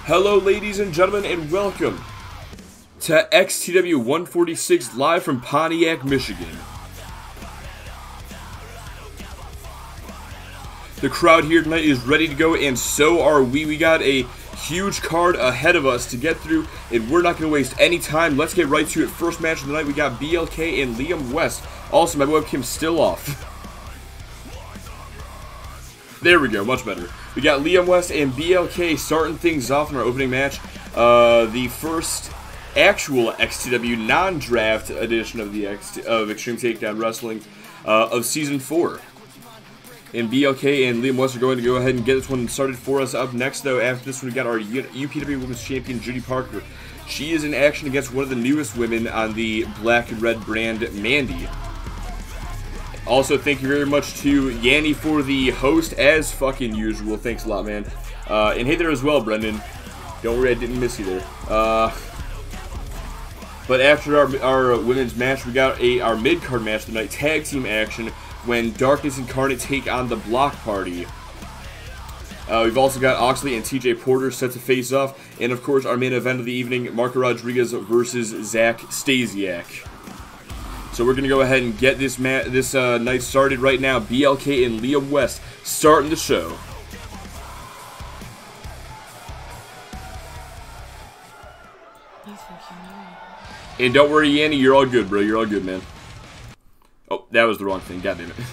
Hello ladies and gentlemen, and welcome to XTW 146 live from Pontiac, Michigan. The crowd here tonight is ready to go, and so are we. We got a huge card ahead of us to get through, and we're not going to waste any time. Let's get right to it. First match of the night, we got BLK and Liam West. Also, my webcam's still off. There we go, much better. We got Liam West and BLK starting things off in our opening match. The first actual XTW non-draft edition of the Extreme Takedown Wrestling of Season 4. And BLK and Liam West are going to go ahead and get this one started for us. Up next, though, after this one, we got our UPW Women's Champion, Judy Parker. She is in action against one of the newest women on the black and red brand, Mandy. Also, thank you very much to Yanni for the host, as fucking usual. Thanks a lot, man. And hey there as well, Brendan. Don't worry, I didn't miss you there. But after our women's match, we got our mid-card match tonight, tag team action, when Darkness Incarnate take on the Block Party. We've also got Oxley and TJ Porter set to face off, and of course, our main event of the evening, Marco Rodriguez versus Zach Stasiak. So we're going to go ahead and get this night started right now. BLK and Liam West starting the show. And don't worry, Yanni, you're all good, bro. You're all good, man. Oh, that was the wrong thing. God damn it.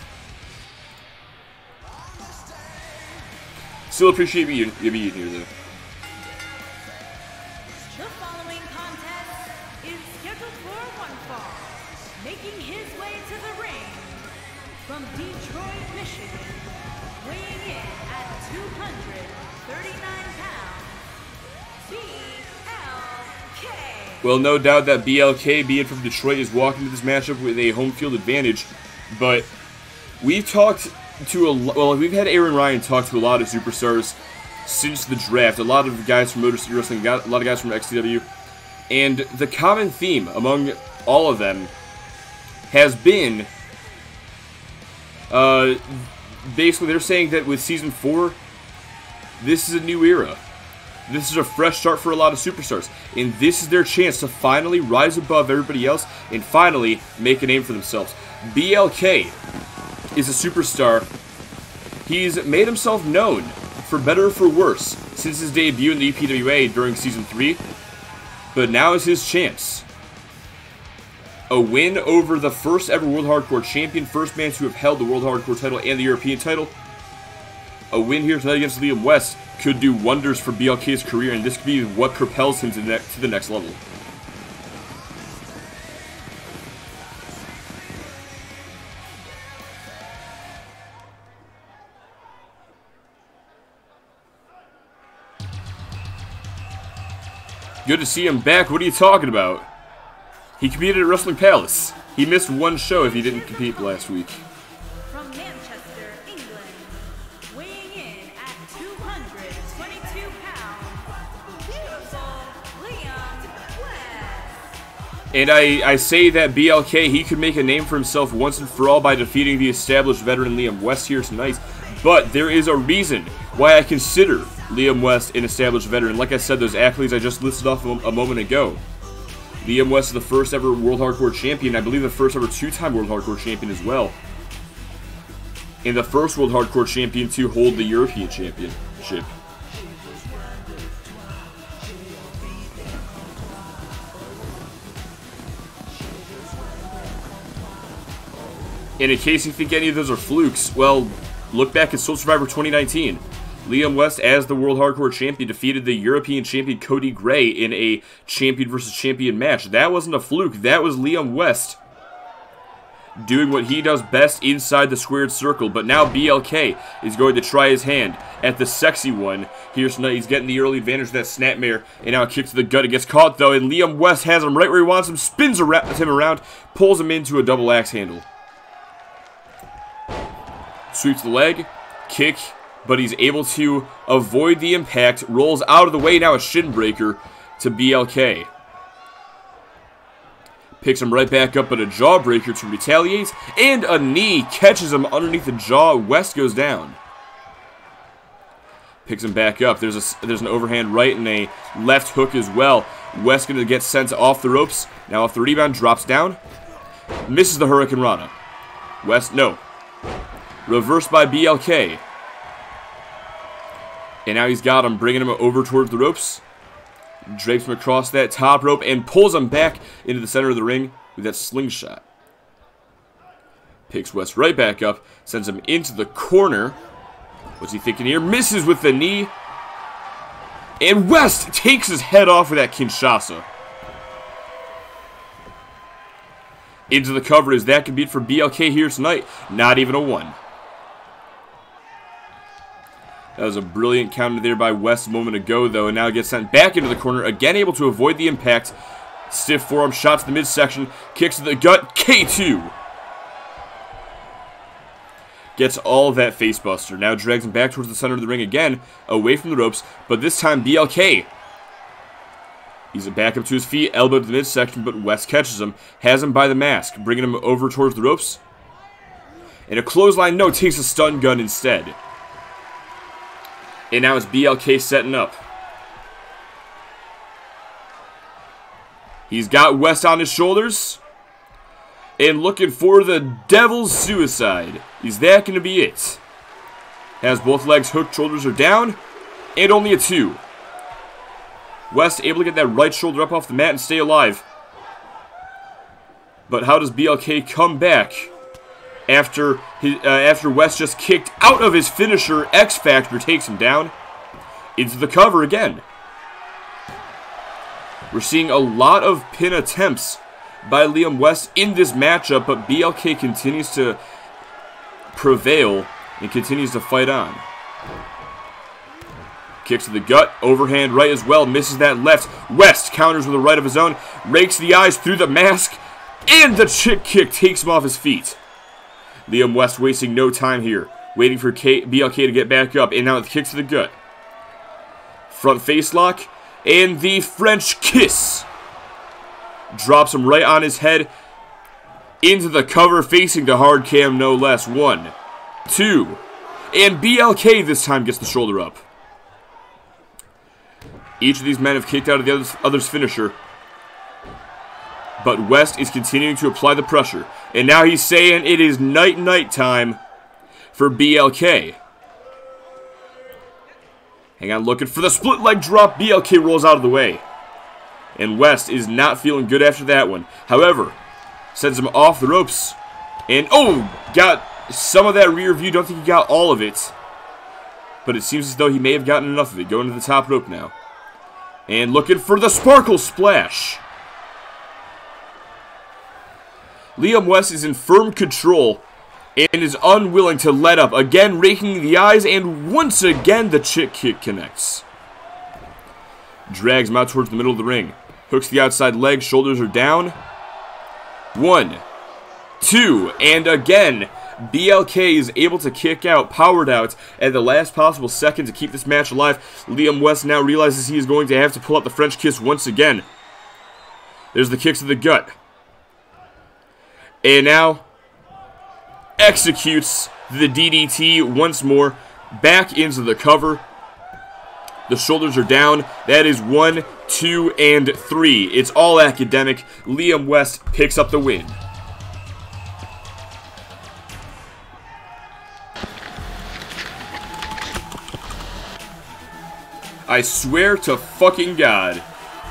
Still appreciate you being here, though. The following contest is scheduled for one fall. Making his way to the ring from Detroit, Michigan, weighing in at 239 pounds, BLK. Well, no doubt that BLK, being from Detroit, is walking into this matchup with a home field advantage, but we've talked to we've had Aaron Ryan talk to a lot of superstars since the draft, a lot of guys from Motor City Wrestling, a lot of guys from XTW, and the common theme among all of them has been, basically they're saying that with Season 4, this is a new era. This is a fresh start for a lot of superstars, and this is their chance to finally rise above everybody else and finally make a name for themselves. BLK is a superstar. He's made himself known, for better or for worse, since his debut in the UPWA during Season 3, but now is his chance. A win over the first ever World Hardcore Champion, first man to have held the World Hardcore title and the European title. A win here tonight against Liam West could do wonders for BLK's career, and this could be what propels him to the next level. Good to see him back. What are you talking about? He competed at Wrestling Palace. He missed one show if he didn't compete last week. From Manchester, England, weighing in at 222 pounds, beautiful Liam West. And I say that BLK, he could make a name for himself once and for all by defeating the established veteran Liam West here tonight. But there is a reason why I consider Liam West an established veteran. Like I said, those athletes I just listed off a moment ago. Liam West is the first ever World Hardcore Champion. I believe the first ever two-time World Hardcore Champion as well. And the first World Hardcore Champion to hold the European Championship. And in case you think any of those are flukes, well, look back at Soul Survivor 2019. Liam West, as the World Hardcore Champion, defeated the European Champion Cody Gray in a champion versus champion match. That wasn't a fluke. That was Liam West doing what he does best inside the squared circle. But now BLK is going to try his hand at the sexy one here tonight. He's getting the early advantage of that snapmare, and now a kick to the gut. It gets caught, though, and Liam West has him right where he wants him, spins him around, pulls him into a double axe handle. Sweeps the leg, kick, but he's able to avoid the impact, rolls out of the way, now a shin breaker to BLK. Picks him right back up, but a jawbreaker to retaliate, and a knee catches him underneath the jaw. West goes down. Picks him back up. There's an overhand right and a left hook as well. West going to get sent off the ropes. Now off the rebound, drops down. Misses the Hurricane Rana. West, no. Reversed by BLK. And now he's got him, bringing him over towards the ropes. Drapes him across that top rope and pulls him back into the center of the ring with that slingshot. Picks West right back up, sends him into the corner. What's he thinking here? Misses with the knee. And West takes his head off with that Kinshasa. Into the cover. Is that going to be it for BLK here tonight? Not even a 1. That was a brilliant counter there by West a moment ago, though, and now gets sent back into the corner. Again, able to avoid the impact. Stiff forearm shot to the midsection. Kicks to the gut. K2. Gets all of that facebuster. Now drags him back towards the center of the ring again, away from the ropes, but this time BLK. He's back up to his feet, elbow to the midsection, but West catches him, has him by the mask, bringing him over towards the ropes. And a clothesline, no, takes a stun gun instead. And now it's BLK setting up. He's got West on his shoulders. And looking for the Devil's Suicide. Is that going to be it? Has both legs hooked, shoulders are down. And only a 2. West able to get that right shoulder up off the mat and stay alive. But how does BLK come back after West just kicked out of his finisher? X Factor takes him down. Into the cover again. We're seeing a lot of pin attempts by Liam West in this matchup, but BLK continues to prevail and continues to fight on. Kicks to the gut, overhand right as well, misses that left. West counters with a right of his own, rakes the eyes through the mask, and the chick kick takes him off his feet. Liam West wasting no time here, waiting for BLK to get back up, and now it kicks to the gut. Front face lock, and the French kiss. Drops him right on his head into the cover, facing the hard cam no less. 1, 2, and BLK this time gets the shoulder up. Each of these men have kicked out of the other's finisher, but West is continuing to apply the pressure. And now he's saying it is night time for BLK. Hang on, looking for the split leg drop. BLK rolls out of the way. And West is not feeling good after that one. However, sends him off the ropes. And, oh, got some of that rear view. Don't think he got all of it. But it seems as though he may have gotten enough of it. Going to the top rope now. And looking for the Sparkle Splash. Liam West is in firm control and is unwilling to let up. Again, raking the eyes, and once again the chick kick connects. Drags him out towards the middle of the ring. Hooks the outside leg, shoulders are down. 1, 2, and again, BLK is able to kick out, powered out, at the last possible second to keep this match alive. Liam West now realizes he is going to have to pull out the French kiss once again. There's the kicks to the gut. And now, executes the DDT once more, back into the cover. The shoulders are down. That is 1, 2, and 3. It's all academic. Liam West picks up the win. I swear to fucking God.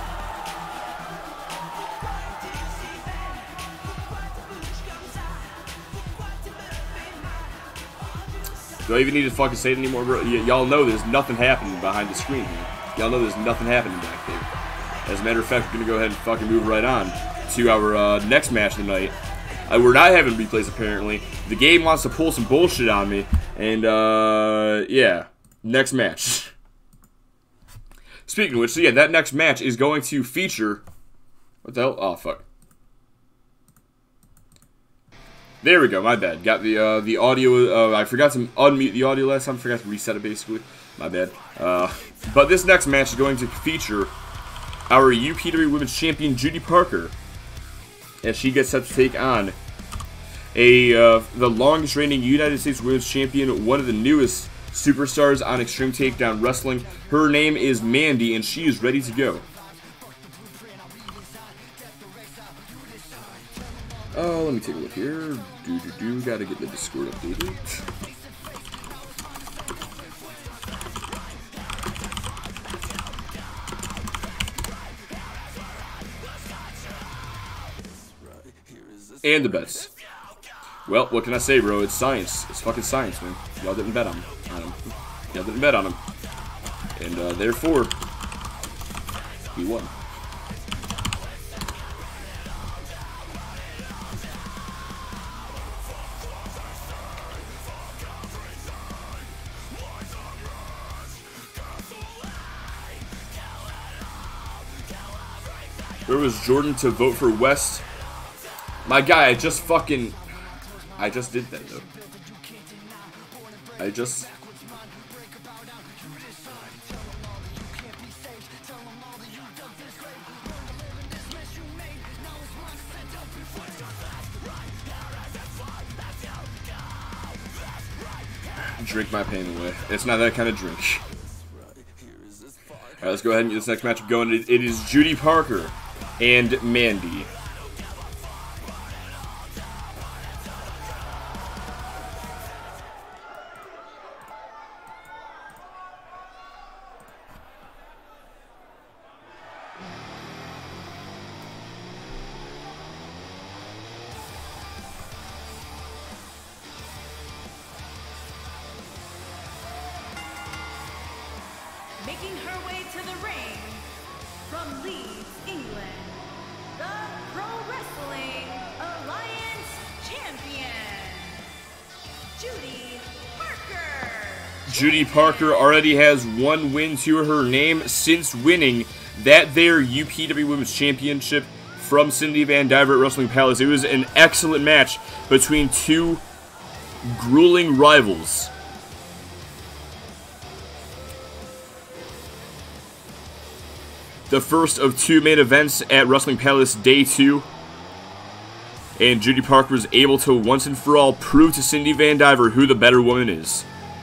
Do I even need to fucking say it anymore, bro? Y'all know there's nothing happening behind the screen here. Y'all know there's nothing happening back there. As a matter of fact, we're going to go ahead and fucking move right on to our next match of the night. We're not having replays, apparently. The game wants to pull some bullshit on me. And, yeah. Next match. Speaking of which, so yeah, that next match is going to feature... What the hell? Oh, fuck. There we go, my bad. Got the audio, I forgot to unmute the audio last time. Forgot to reset it, basically. My bad. But this next match is going to feature our UPW Women's Champion, Judy Parker, as she gets set to take on the longest reigning United States Women's Champion, one of the newest superstars on Extreme Takedown Wrestling. Her name is Mandy, and she is ready to go. Oh, let me take a look here. Gotta get the Discord updated. And the bets. Well, what can I say, bro? It's science. It's fucking science, man. Y'all didn't bet on him. Y'all didn't bet on him. And, therefore, he won. Where was Jordan to vote for West? My guy, I just did that, though. Drink my pain away. It's not that kind of drink. Alright, let's go ahead and get this next matchup going. It is Judy Parker and Mandy. Making her way to the ring from Leeds, England, the Pro Wrestling Alliance champion, Judy Parker. Judy Parker already has one win to her name since winning that there UPW Women's Championship from Cindy Van Diver at Wrestling Palace. It was an excellent match between two grueling rivals. The first of two main events at Wrestling Palace Day 2. And Judy Parker was able to once and for all prove to Cindy Van Diver who the better woman is.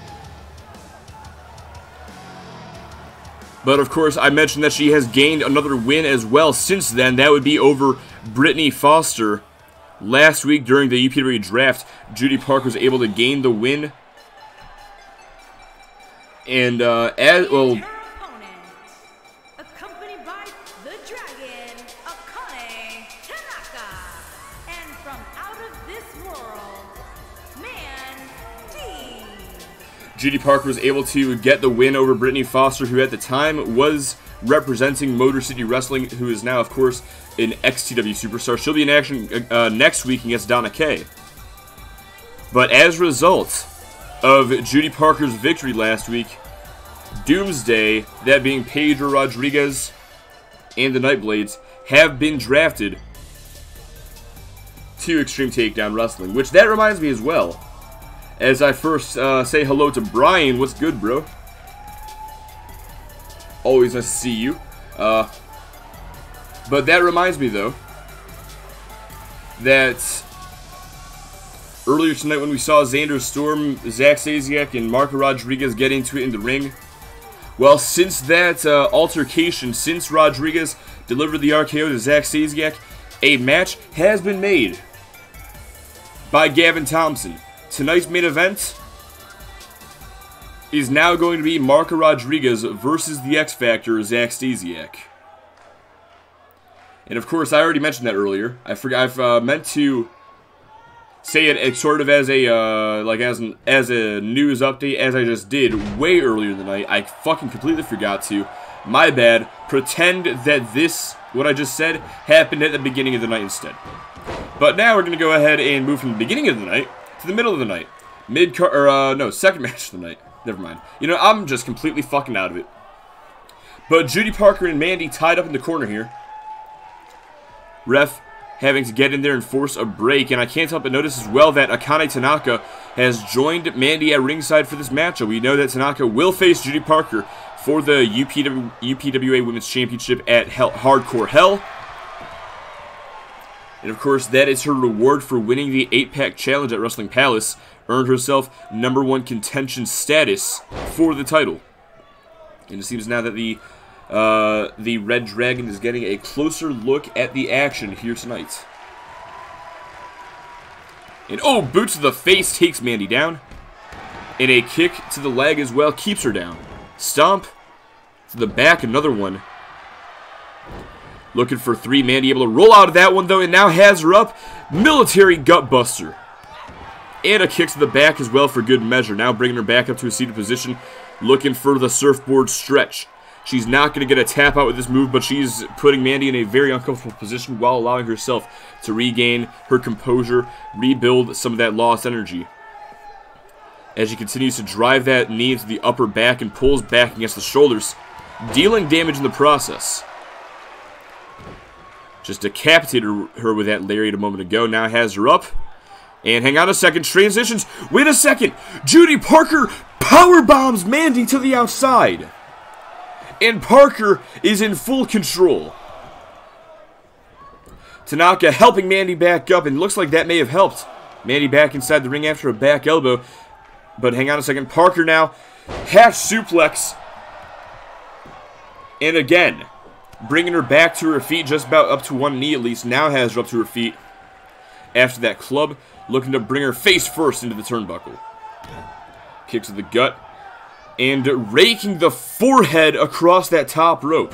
But of course, I mentioned that she has gained another win as well since then. That would be over Brittany Foster. Last week during the UPW draft, Judy Parker was able to gain the win. And, Judy Parker was able to get the win over Brittany Foster, who at the time was representing Motor City Wrestling, who is now, of course, an XTW superstar. She'll be in action next week against Donna Kay. But as a result of Judy Parker's victory last week, Doomsday, that being Pedro Rodriguez and the Nightblades, have been drafted to Extreme Takedown Wrestling, which that reminds me as well. As I first say hello to Brian. What's good, bro? Always nice to see you. But that reminds me, though, that earlier tonight when we saw Xander Storm, Zach Stasiak, and Marco Rodriguez get into it in the ring, well, since that altercation, since Rodriguez delivered the RKO to Zach Stasiak, a match has been made by Gavin Thompson. Tonight's main event is now going to be Marco Rodriguez versus the X Factor, Zach Stasiak. And of course, I already mentioned that earlier. I forgot. I've meant to say it sort of as a as a news update, as I just did way earlier in the night. I fucking completely forgot to. My bad. Pretend that this, what I just said, happened at the beginning of the night instead. But now we're gonna go ahead and move from the beginning of the night to the middle of the night. Second match of the night. Never mind. You know, I'm just completely fucking out of it. But Judy Parker and Mandy tied up in the corner here. Ref having to get in there and force a break. And I can't help but notice as well that Akane Tanaka has joined Mandy at ringside for this matchup. We know that Tanaka will face Judy Parker for the UPWA Women's Championship at Hardcore Hell. And of course, that is her reward for winning the 8-pack challenge at Wrestling Palace. Earned herself #1 contention status for the title. And it seems now that the Red Dragon is getting a closer look at the action here tonight. And oh, boot to the face takes Mandy down. And a kick to the leg as well keeps her down. Stomp to the back, another one. Looking for 3, Mandy able to roll out of that one though, and now has her up. Military gut buster. And a kick to the back as well for good measure. Now bringing her back up to a seated position. Looking for the surfboard stretch. She's not going to get a tap out with this move, but she's putting Mandy in a very uncomfortable position while allowing herself to regain her composure, rebuild some of that lost energy. As she continues to drive that knee into the upper back and pulls back against the shoulders, dealing damage in the process. Just decapitated her with that lariat a moment ago. Now has her up. And hang on a second. Transitions. Wait a second. Judy Parker power bombs Mandy to the outside. And Parker is in full control. Tanaka helping Mandy back up. And looks like that may have helped Mandy back inside the ring after a back elbow. But hang on a second. Parker now. Half suplex. And again, bringing her back to her feet, just about up to one knee at least. Now has her up to her feet after that club. Looking to bring her face first into the turnbuckle. Kick to the gut. And raking the forehead across that top rope.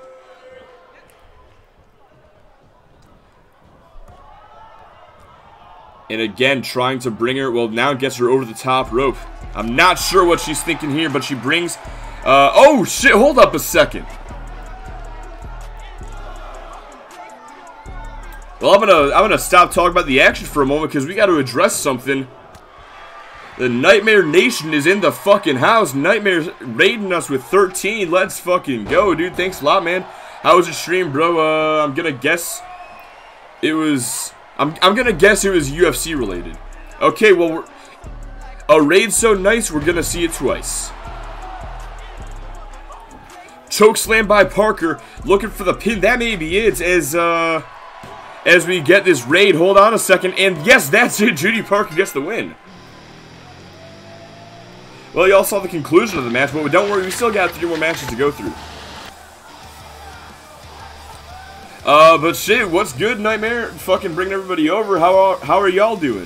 And again, trying to bring her, well, now gets her over the top rope. I'm not sure what she's thinking here, but she brings, oh shit, hold up a second. Well, I'm gonna stop talking about the action for a moment because we got to address something. The Nightmare Nation is in the fucking house. Nightmare's raiding us with 13. Let's fucking go, dude. Thanks a lot, man. How was your stream, bro? I'm gonna guess it was. I'm gonna guess it was UFC related. Okay, well, a raid so nice, we're gonna see it twice. Choke slam by Parker, looking for the pin. That may be it. As we get this raid, hold on a second, and yes, that's it. Judy Parker gets the win. Well, y'all saw the conclusion of the match, but don't worry, we still got 3 more matches to go through. But shit, what's good, Nightmare? Fucking bringing everybody over. How are y'all doing?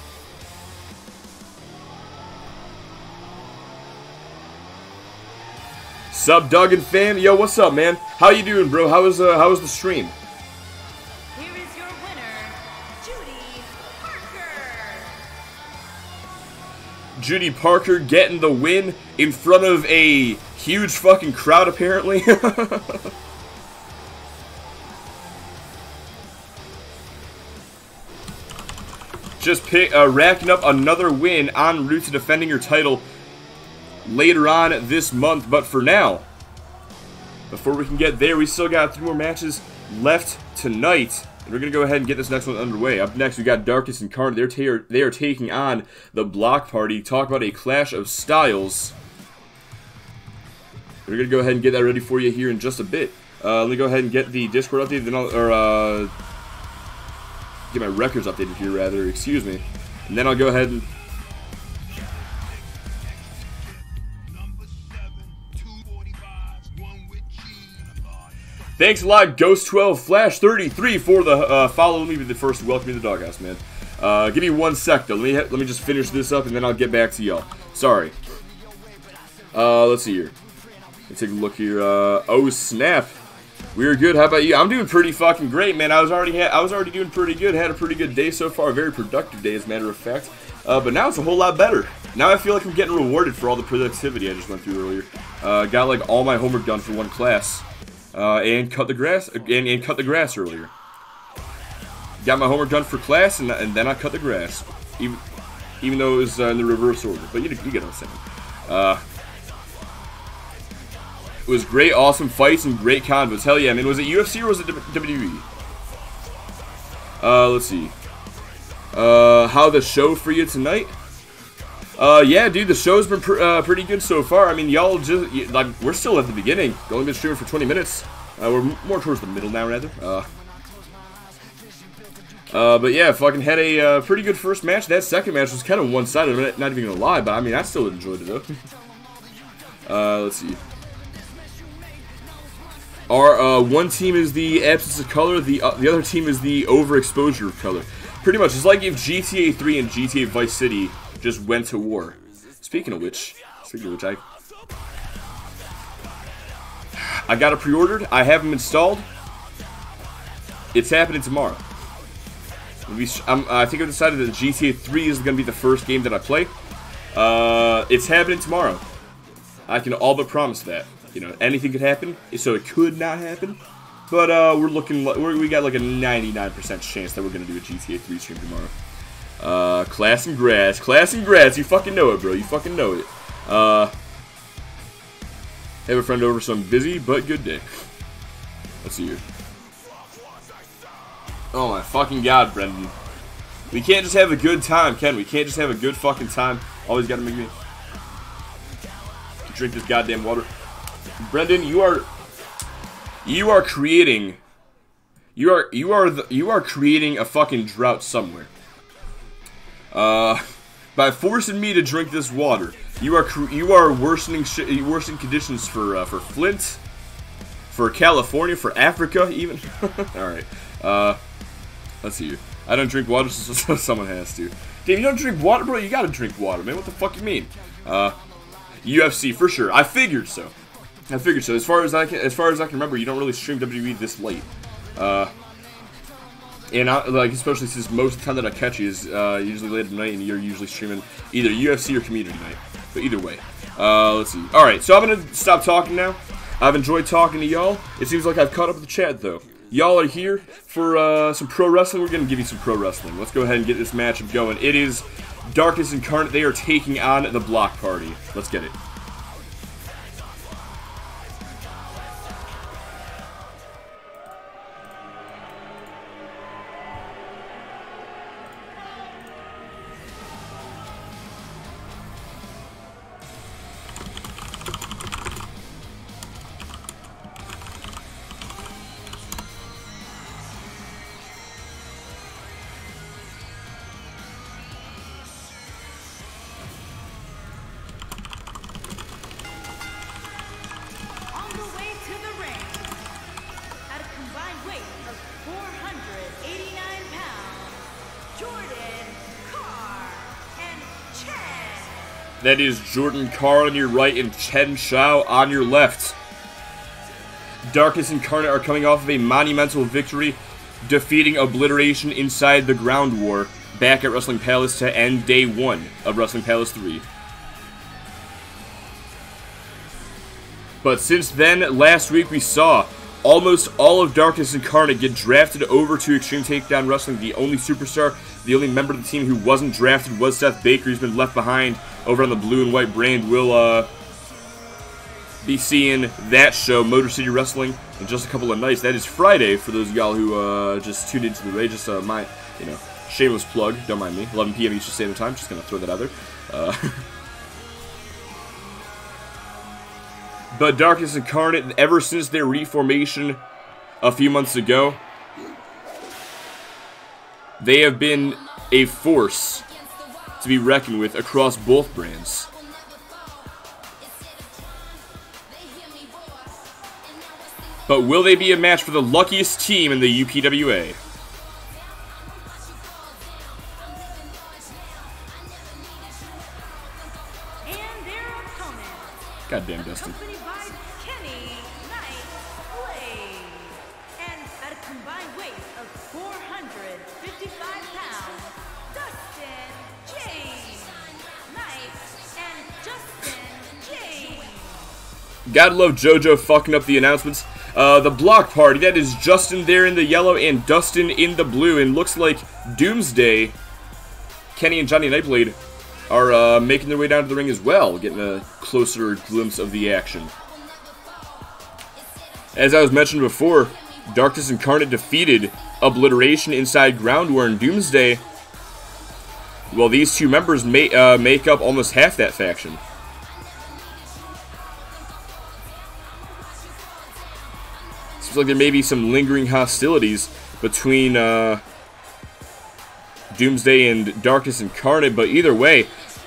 Sup, Duggan fan? Yo, what's up, man? How you doing, bro? How was the stream? Here is your winner, Judy Parker. Judy Parker getting the win in front of a huge fucking crowd, apparently. Just racking up another win en route to defending her title later on this month. But for now, before we can get there, we still got 3 more matches left tonight. And we're going to go ahead and get this next one underway. Up next, we got Darkus and Karn. They are taking on the Block Party. Talk about a clash of styles. We're going to go ahead and get that ready for you here in just a bit. Let me go ahead and get the Discord updated, then I'll, get my records updated here, rather, excuse me. And then I'll go ahead and... Thanks a lot, Ghost12 Flash 33 for the follow. Let me be the first to welcome you to the Doghouse, man. Give me 1 sec, though. Let me just finish this up, and then I'll get back to y'all. Sorry. Let's see here. Let's take a look here. Oh, snap. We're good. How about you? I'm doing pretty fucking great, man. I was already doing pretty good. Had a pretty good day so far. A very productive day, as a matter of fact. But now it's a whole lot better. Now I feel like I'm getting rewarded for all the productivity I just went through earlier. Got like all my homework done for 1 class. And cut the grass. And cut the grass earlier. Got my homework done for class, and then I cut the grass. Even though it was in the reverse order. But you get what I'm saying. It was great, awesome fights, and great combos. Hell yeah, man. Was it UFC or was it WWE? Let's see. How the show for you tonight? Yeah, dude, the show's been pretty good so far. I mean, y'all just, like, we're still at the beginning. We've only been streaming for 20 minutes. We're more towards the middle now, rather. But yeah, fucking had a pretty good first match. That second match was kind of one-sided. I'm not even gonna lie, but I mean, I still enjoyed it though. Let's see. Our one team is the absence of color. The other team is the overexposure of color. Pretty much, it's like if GTA 3 and GTA Vice City just went to war. Speaking of which, I got it pre-ordered. I have them installed. It's happening tomorrow. I think I've decided that GTA 3 is going to be the first game that I play. It's happening tomorrow. I can all but promise that. You know, anything could happen, so it could not happen. But we got like a 99% chance that we're going to do a GTA 3 stream tomorrow. Class and grass, you fucking know it, bro. You fucking know it. Have a friend over, so I'm busy, but good day. Let's see here. Oh my fucking god, Brendan. We can't just have a good time, can we? Can't just have a good fucking time. Always gotta make me drink this goddamn water. Brendan, you are creating creating a fucking drought somewhere. By forcing me to drink this water, you are worsening conditions for Flint, for California, for Africa even. All right. Let's see. I don't drink water, so someone has to. Dave, you don't drink water, bro? You gotta drink water, man. What the fuck you mean? UFC for sure. I figured so. As far as I can remember, you don't really stream WWE this late. And like especially since most of the time that I catch you is usually late at night, and you're usually streaming either UFC or community night. But either way, let's see. All right, so I'm gonna stop talking now. I've enjoyed talking to y'all. It seems like I've caught up with the chat though. Y'all are here for some pro wrestling. We're gonna give you some pro wrestling. Let's go ahead and get this matchup going. It is Darkness Incarnate. They are taking on the Block Party. Let's get it. That is Jordan Carr on your right and Chen Shao on your left. Darkness Incarnate are coming off of a monumental victory, defeating Obliteration inside the Ground War back at Wrestling Palace to end Day 1 of Wrestling Palace 3. But since then, last week we saw almost all of Darkness Incarnate get drafted over to Extreme Takedown Wrestling. The only superstar, the only member of the team who wasn't drafted was Seth Baker. He's been left behind over on the blue and white brand. We'll be seeing that show, Motor City Wrestling, in just a couple of nights. That is Friday for those of y'all who just tuned into the raid. Just my, shameless plug. Don't mind me. 11 p.m. Eastern Standard Time. Just gonna throw that out there. But Darkness Incarnate, ever since their reformation a few months ago, they have been a force to be reckoned with across both brands. But will they be a match for the luckiest team in the UPWA? And their opponent, Goddamn, Dustin. accompanied by Kenny Knight Blade, and at a combined weight of 455 pounds, Dustin James Knight and Justin James. Gotta love JoJo fucking up the announcements. The Block Party, that is Justin there in the yellow and Dustin in the blue, and looks like Doomsday, Kenny and Johnny Nightblade are making their way down to the ring as well, getting a closer glimpse of the action. As I was mentioning before, Darkness Incarnate defeated Obliteration inside Ground War, and Doomsday, well, these two members make up almost half that faction. Seems like there may be some lingering hostilities between Doomsday and Darkness Incarnate, but either way,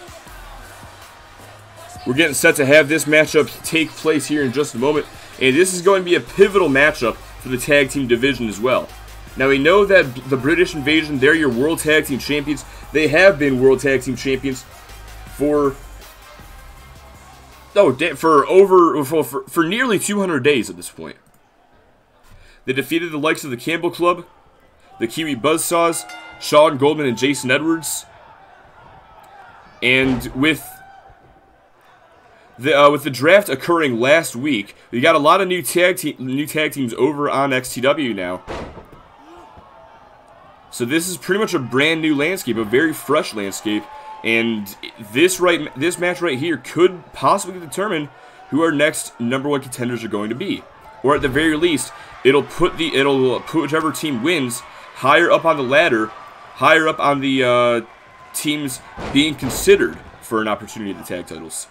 we're getting set to have this matchup take place here in just a moment, and this is going to be a pivotal matchup for the tag team division as well. Now, we know that the British Invasion, they're your World Tag Team Champions. They have been World Tag Team Champions for nearly 200 days at this point. They defeated the likes of the Campbell Club, the Kiwi Buzzsaws, Sean Goldman and Jason Edwards. And with the draft occurring last week, we got a lot of new tag teams over on XTW now. So this is pretty much a brand new landscape, a very fresh landscape, and this match right here could possibly determine who our next #1 contenders are going to be, or at the very least, it'll put whichever team wins higher up on the ladder, higher up on the teams being considered for an opportunity at the tag titles.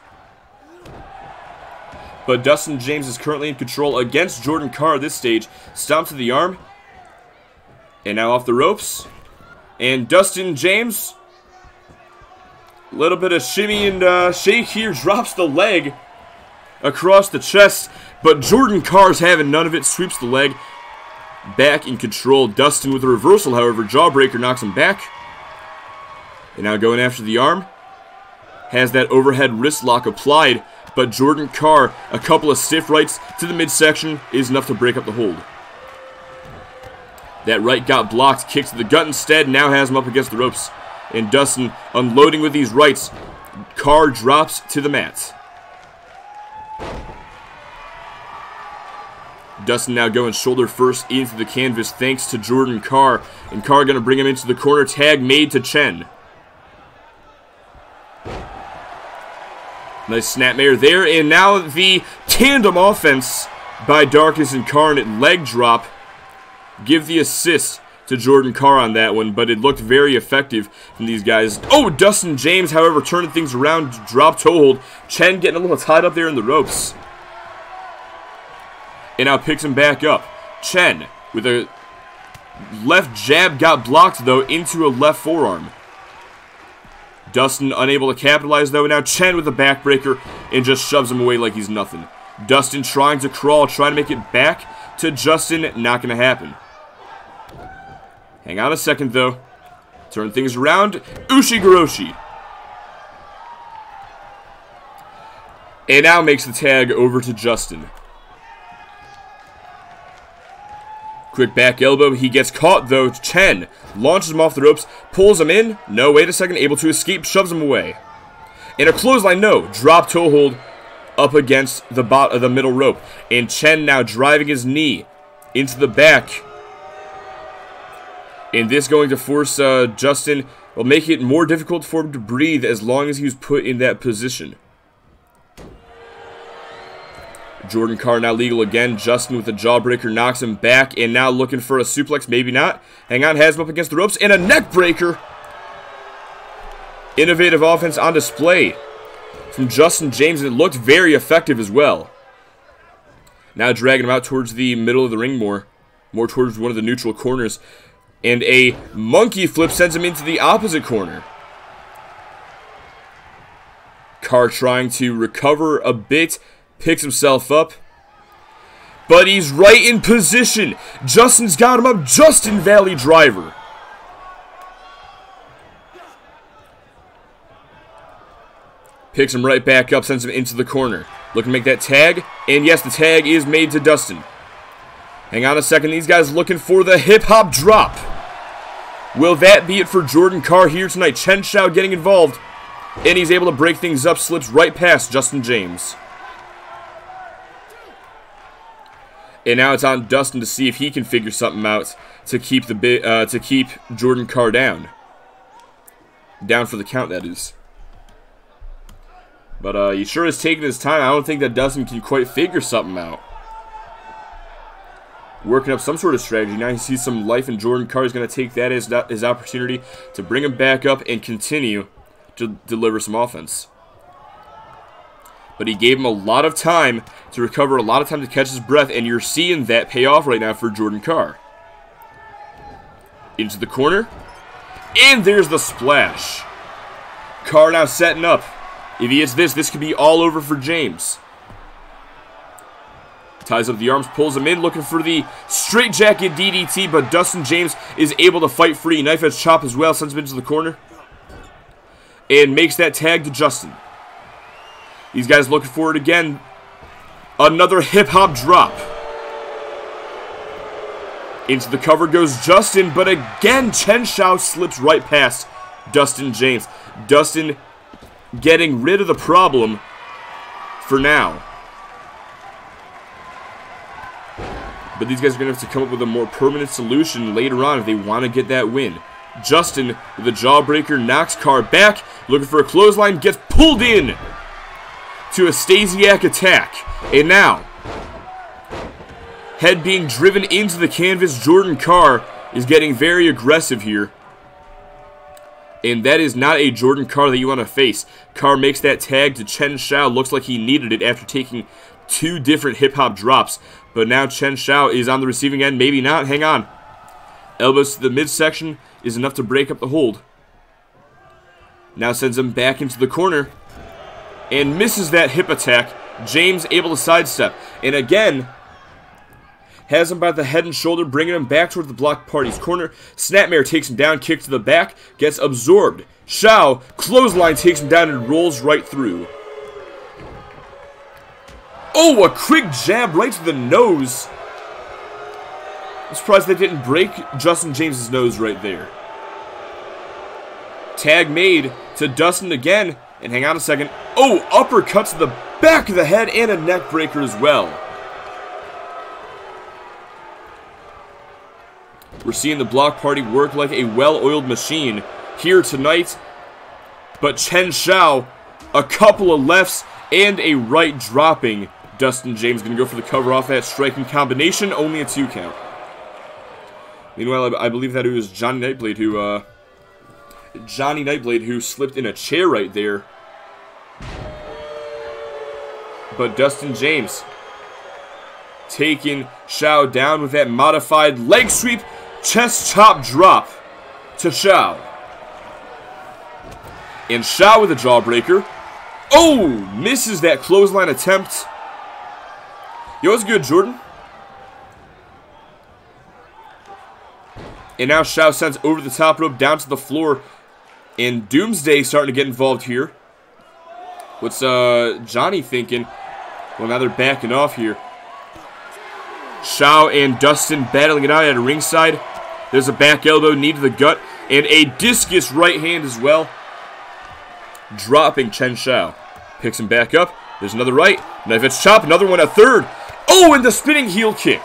But Dustin James is currently in control against Jordan Carr at this stage. Stomp to the arm. And now off the ropes. And Dustin James, a little bit of shimmy and shake here, drops the leg across the chest. But Jordan Carr's having none of it, sweeps the leg. Back in control. Dustin with a reversal, however. Jawbreaker knocks him back. And now going after the arm. Has that overhead wrist lock applied. But Jordan Carr, a couple of stiff rights to the midsection is enough to break up the hold. That right got blocked, kick to the gut instead, now has him up against the ropes. And Dustin unloading with these rights. Carr drops to the mat. Dustin now going shoulder first into the canvas thanks to Jordan Carr. And Carr going to bring him into the corner, tag made to Chen. Nice snapmare there, and now the tandem offense by Darkness Incarnate, leg drop. Give the assist to Jordan Carr on that one, but it looked very effective from these guys. Oh, Dustin James, however, turning things around, drop toe hold. Chen getting a little tied up there in the ropes. And now picks him back up. Chen with a left jab, got blocked though into a left forearm. Dustin unable to capitalize though. Now Chen with a backbreaker and just shoves him away like he's nothing. Dustin trying to crawl, trying to make it back to Justin. Not going to happen. Hang on a second though. Turn things around. Ushigoroshi. And now makes the tag over to Justin. Quick back elbow. He gets caught though. Chen launches him off the ropes. Pulls him in. No, wait a second. Able to escape. Shoves him away. And a clothesline. No. Drop toe hold up against the middle rope. And Chen now driving his knee into the back. And this going to force Justin, will make it more difficult for him to breathe as long as he was put in that position. Jordan Carr now legal again. Justin with a jawbreaker knocks him back. And now looking for a suplex. Maybe not. Hang on. Has him up against the ropes. And a neck breaker. Innovative offense on display from Justin James. And it looked very effective as well. Now dragging him out towards the middle of the ring more. More towards one of the neutral corners. And a monkey flip sends him into the opposite corner. Carr trying to recover a bit. Picks himself up. But he's right in position. Justin's got him up. Justin Valley Driver. Picks him right back up. Sends him into the corner. Looking to make that tag. And yes, the tag is made to Dustin. Hang on a second. These guys looking for the hip-hop drop. Will that be it for Jordan Carr here tonight? Chen Shao getting involved. And he's able to break things up. Slips right past Justin James. And now it's on Dustin to see if he can figure something out to keep Jordan Carr down. Down for the count, that is. But he sure is taking his time. I don't think that Dustin can quite figure something out. Working up some sort of strategy. Now he sees some life in Jordan Carr. He's going to take that as his opportunity to bring him back up and continue to deliver some offense. But he gave him a lot of time to recover, a lot of time to catch his breath, and you're seeing that pay off right now for Jordan Carr. Into the corner. And there's the splash. Carr now setting up. If he hits this could be all over for James. Ties up the arms, pulls him in, looking for the straightjacket DDT, but Dustin James is able to fight free. Knife edge chop as well, sends him into the corner. And makes that tag to Justin. These guys looking for it again. Another hip-hop drop. Into the cover goes Justin, but again, Chen Xiao slips right past Dustin James. Dustin getting rid of the problem for now. But these guys are going to have to come up with a more permanent solution later on if they want to get that win. Justin, with a jawbreaker, knocks Carr back, looking for a clothesline, gets pulled in to a Stasiak attack. And now, head being driven into the canvas, Jordan Carr is getting very aggressive here. And that is not a Jordan Carr that you want to face. Carr makes that tag to Chen Xiao. Looks like he needed it after taking 2 different hip-hop drops. But now Chen Xiao is on the receiving end. Maybe not. Hang on. Elbows to the midsection is enough to break up the hold. Now sends him back into the corner. And misses that hip attack. James able to sidestep. And again, has him by the head and shoulder, bringing him back towards the block party's corner. Snapmare takes him down, kick to the back, gets absorbed. Xiao, clothesline, takes him down and rolls right through. Oh, a quick jab right to the nose. I'm surprised they didn't break Justin James' nose right there. Tag made to Dustin again. And hang on a second. Oh, uppercut to the back of the head and a neck breaker as well. We're seeing the block party work like a well-oiled machine here tonight. But Chen Xiao, a couple of lefts and a right dropping. Dustin James going to go for the cover off that striking combination. Only a 2 count. Meanwhile, I believe that it was Johnny Nightblade who slipped in a chair right there. But Dustin James taking Xiao down with that modified leg sweep, chest chop drop to Xiao. And Xiao with a jawbreaker. Oh, misses that clothesline attempt. Yo, what's good, Jordan? And now Xiao sends over the top rope down to the floor. And Doomsday starting to get involved here. What's Johnny thinking? Well, now they're backing off here. Xiao and Dustin battling it out at a ringside. There's a back elbow, knee to the gut, and a discus right hand as well. Dropping Chen Xiao. Picks him back up. There's another right. Knife edge chop, another one, a third. Oh, and the spinning heel kick.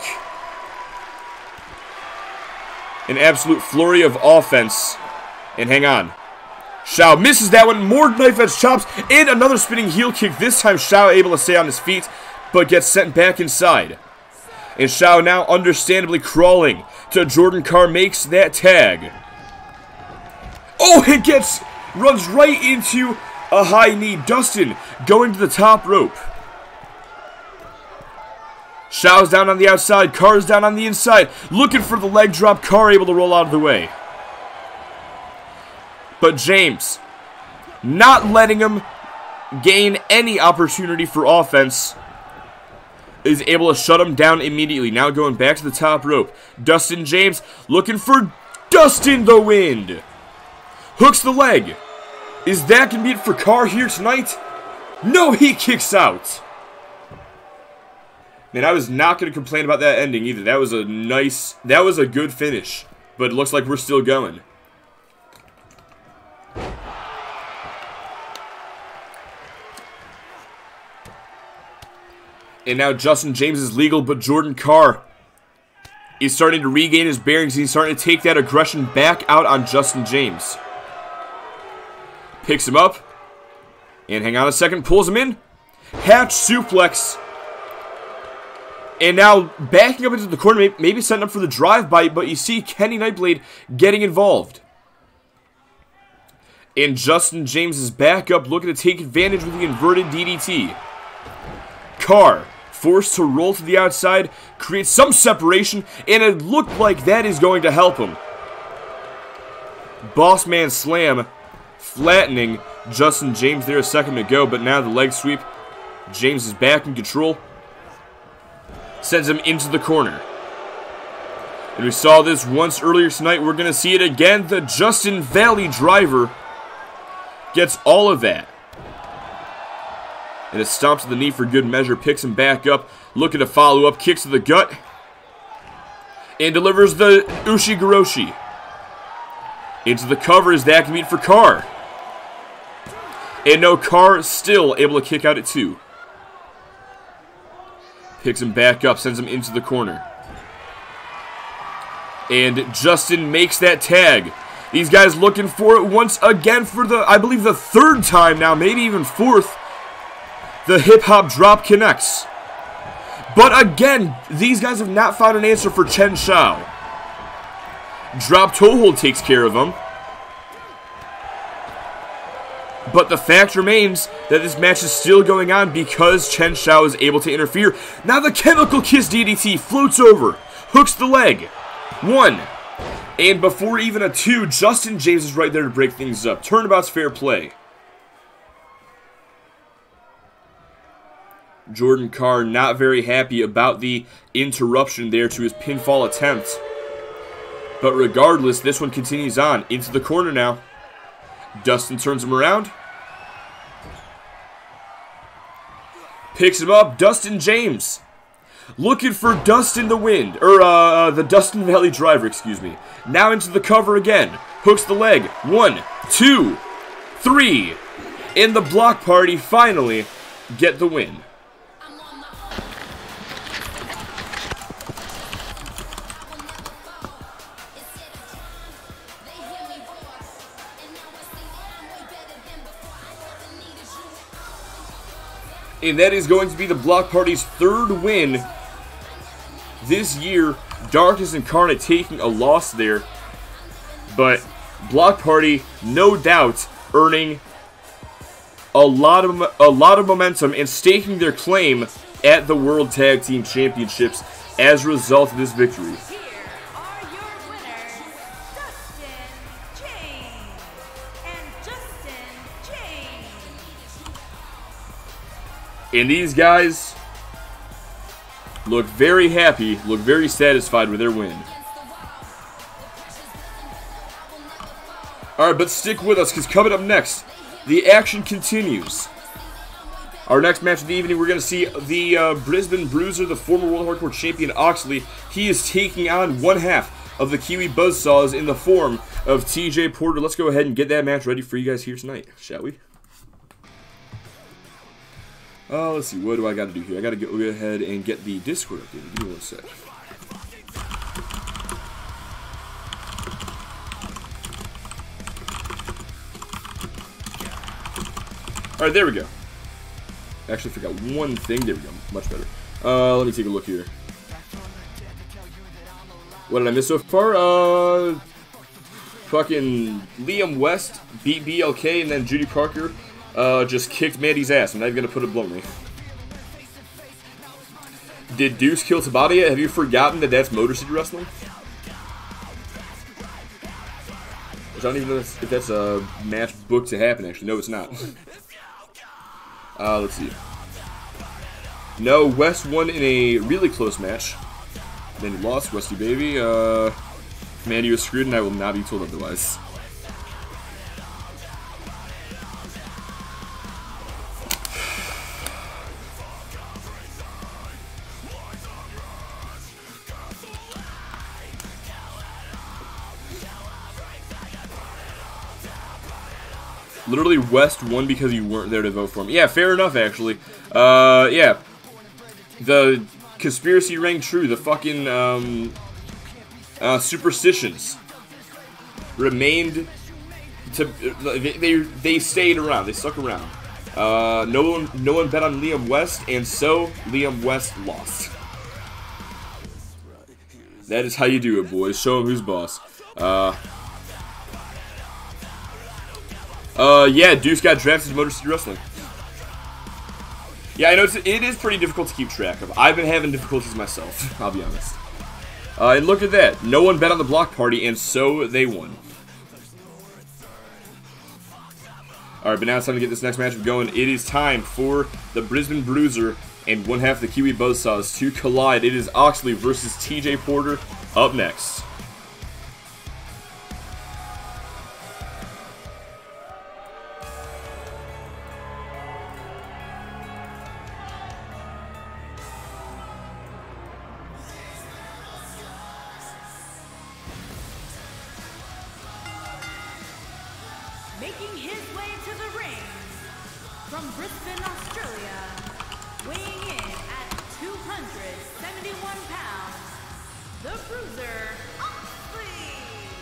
An absolute flurry of offense. And hang on. Xiao misses that one. More knife edge chops and another spinning heel kick. This time Xiao able to stay on his feet, but gets sent back inside. And Xiao now understandably crawling to Jordan Carr, makes that tag. Oh, it runs right into a high knee. Dustin going to the top rope. Xiao's down on the outside. Carr's down on the inside. Looking for the leg drop. Carr able to roll out of the way. But James not letting him gain any opportunity for offense, is able to shut him down immediately. Now going back to the top rope. Dustin James looking for Dustin the Wind. Hooks the leg. Is that going to be it for Carr here tonight? No, he kicks out. Man, I was not going to complain about that ending either. That was a good finish. But it looks like we're still going. And now Justin James is legal, but Jordan Carr is starting to regain his bearings. He's starting to take that aggression back out on Justin James. Picks him up. And hang on a second, pulls him in. Hatch suplex. And now backing up into the corner, maybe setting up for the drive-by, but you see Kenny Nightblade getting involved. And Justin James is back up, looking to take advantage with the inverted DDT. Carr forced to roll to the outside, create some separation, and it looked like that is going to help him. Boss man slam, flattening Justin James there a second to go, but now the leg sweep. James is back in control. Sends him into the corner. And we saw this once earlier tonight. We're going to see it again. The Justin Valley driver gets all of that. And it stomps to the knee for good measure. Picks him back up. Looking to follow up. Kicks to the gut. And delivers the Ushigoroshi. Into the cover. Is that going to be it for Carr? And no, Carr still able to kick out at 2. Picks him back up. Sends him into the corner. And Justin makes that tag. These guys looking for it once again for the, I believe, the 3rd time now, maybe even 4th. The hip-hop drop connects. But again, these guys have not found an answer for Chen Shao. Drop toe hold takes care of him. But the fact remains that this match is still going on because Chen Shao is able to interfere. Now the Chemical Kiss DDT floats over, hooks the leg. 1. And before even a 2, Justin James is right there to break things up. Turnabout's fair play. Jordan Carr not very happy about the interruption there to his pinfall attempt. But regardless, this one continues on. Into the corner now. Dustin turns him around. Picks him up. Dustin James. Looking for Dustin the Wind. Or, the Dustin Valley driver, excuse me. Now into the cover again. Hooks the leg. 1, 2, 3. And the Block Party finally get the win. And that is going to be the Block Party's 3rd win this year. Darkness Incarnate taking a loss there. But Block Party, no doubt, earning a lot of momentum and staking their claim at the World Tag Team Championships as a result of this victory. Here are your winners, Dustin James and Justin James. And these guys look very happy, look very satisfied with their win. Alright, but stick with us, because coming up next, the action continues. Our next match of the evening, we're going to see the Brisbane Bruiser, the former World Hardcore Champion Oxley. He is taking on one half of the Kiwi Buzzsaws in the form of TJ Porter. Let's go ahead and get that match ready for you guys here tonight, shall we? Let's see, what do I got to do here? I got to go ahead and get the Discord updated. Give me one sec. Alright, there we go. Actually, forgot one thing. There we go. Much better. Let me take a look here. What did I miss so far? Fucking Liam West beat BLK, and then Judy Parker just kicked Mandy's ass. I'm not even gonna put it bluntly. Did Deuce kill Tabadia? Have you forgotten that that's Motor City Wrestling? Which I don't even know if that's a match booked to happen, actually. No, it's not. Let's see. No, West won in a really close match. Then he lost, Westy baby. Mandy was screwed, and I will not be told otherwise. Literally, West won because you weren't there to vote for him. Yeah, fair enough, actually. Yeah. The conspiracy rang true. The fucking, superstitions remained to... They stayed around. They stuck around. No one bet on Liam West, and so Liam West lost. That is how you do it, boys. Show him who's boss. Yeah, Deuce got drafted to Motor City Wrestling. Yeah, I know it is pretty difficult to keep track of. I've been having difficulties myself, I'll be honest. And look at that. No one bet on the Block Party, and so they won. Alright, but now it's time to get this next matchup going. It is time for the Brisbane Bruiser and one half of the Kiwi Buzzsaws to collide. It is Oxley versus TJ Porter up next. Making his way to the ring from Brisbane, Australia, weighing in at 271 pounds, the Bruiser, Oxley.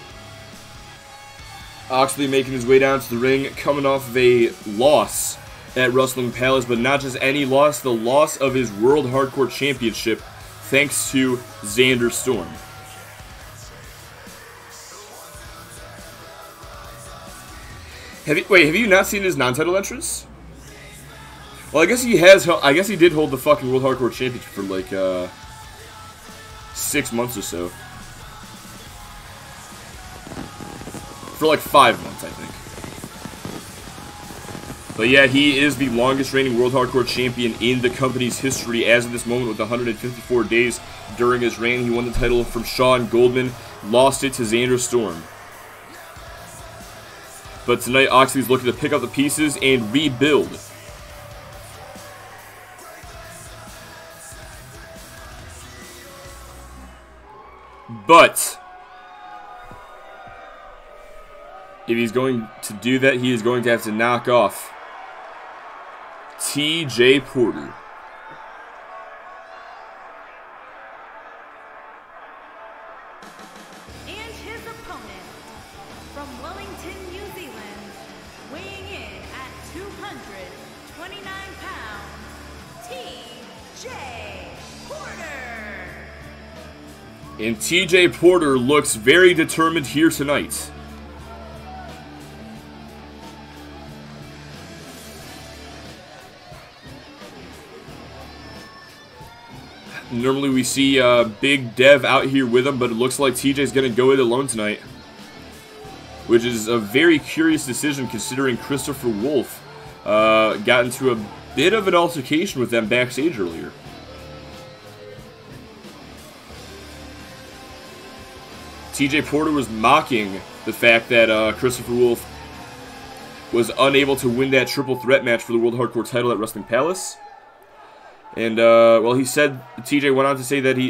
Oxley making his way down to the ring, coming off of a loss at Wrestling Palace, but not just any loss, the loss of his World Hardcore Championship, thanks to Xander Storm. Have you not seen his non-title entrance? Well, I guess he has. I guess he did hold the fucking World Hardcore Championship for like 6 months or so. For like 5 months, I think. But yeah, he is the longest reigning World Hardcore Champion in the company's history as of this moment, with 154 days during his reign. He won the title from Sean Goldman, lost it to Xander Storm. But tonight, Oxley's looking to pick up the pieces and rebuild. But if he's going to do that, he is going to have to knock off TJ Porter. And his opponent from Wellington, New Zealand, weighing in at 229 pounds, TJ Porter. And TJ Porter looks very determined here tonight. Normally we see Big Dev out here with him, but it looks like TJ's going to go it alone tonight. Which is a very curious decision considering Christopher Wolf got into a bit of an altercation with them backstage earlier. TJ Porter was mocking the fact that Christopher Wolf was unable to win that triple threat match for the World Hardcore title at Wrestling Palace. And, well, he said, TJ went on to say that